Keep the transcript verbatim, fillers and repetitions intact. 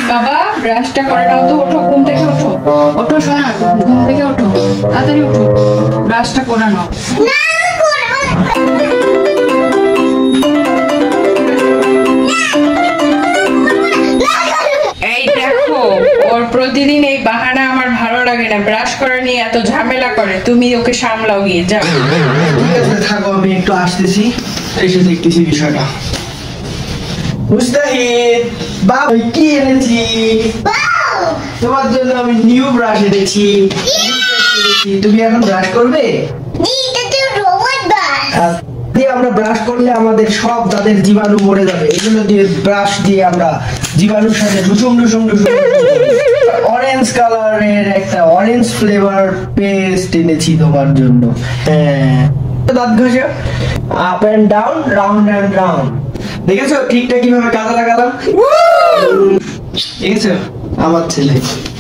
বাবা ব্রাশটা করে নাও তো, ওঠো ঘুম থেকে ওঠো, ওঠো সোনা, ঘুম থেকে ওঠো, তাড়াতাড়ি ওঠো, ব্রাশটা করে নাও। এই দেখো ওর প্রতিদিন এই বাহানা আমার ভালো লাগে না, ব্রাশ করা নিয়ে এত ঝামেলা করে, তুমি ওকে সামলাও গিয়ে যাও। ঠিক আছে থাকো, আমি একটু আসতেছি, এসে দেখতেছি বিষয়টা। মুস্তাহিদ বাবা কি এনেছি তোমার জন্য, আমি নিউ ব্রাশ এনেছি। তুমি এখন ব্রাশ করবে? আমরা ব্রাশ করলে আমাদের সব দাঁতের জীবাণু মরে যাবে, এগুলো দিয়ে ব্রাশ দিয়ে আমরা জীবাণুর সাথে ডুসুম ডুসুম ডুসুম। অরেঞ্জ কালারের একটা অরেঞ্জ ফ্লেভার পেস্ট এনেছি তোমার জন্য। হ্যাঁ দাঁত ঘষে up and down, round and round. দেখেছো ঠিকটা কিভাবে কাজে লাগালাম? দেখেছো আমার ছেলে।